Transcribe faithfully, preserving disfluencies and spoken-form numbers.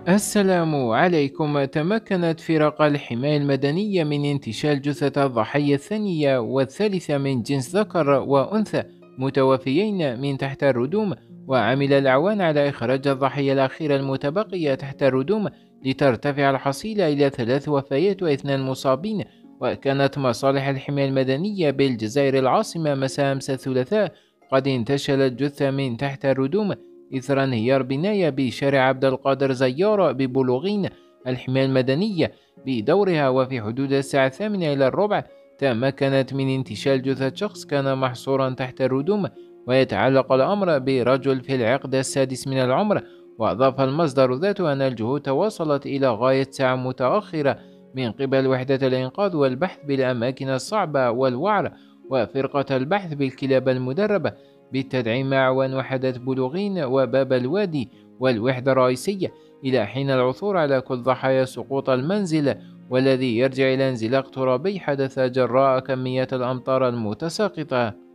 السلام عليكم. تمكنت فرق الحماية المدنية من انتشال جثة الضحية الثانية والثالثة من جنس ذكر وأنثى متوفيين من تحت الردوم، وعمل الأعوان على إخراج الضحية الأخيرة المتبقية تحت الردوم لترتفع الحصيلة إلى ثلاث وفيات واثنان مصابين. وكانت مصالح الحماية المدنية بالجزائر العاصمة مساء أمس الثلاثاء قد انتشلت جثة من تحت الردوم إثر انهيار بناية بشارع عبد القادر زيارة ببلوغين. الحماية المدنية بدورها وفي حدود الساعة الثامنة إلى الربع تمكنت من انتشال جثة شخص كان محصورا تحت الردوم، ويتعلق الأمر برجل في العقد السادس من العمر. وأضاف المصدر ذاته أن الجهود تواصلت إلى غاية ساعة متأخرة من قبل وحدة الإنقاذ والبحث بالأماكن الصعبة والوعر وفرقة البحث بالكلاب المدربة بالتدعيم مع أعوان وحدة بلوغين وباب الوادي والوحدة الرئيسية، إلى حين العثور على كل ضحايا سقوط المنزل، والذي يرجع إلى انزلاق ترابي حدث جراء كميات الأمطار المتساقطة.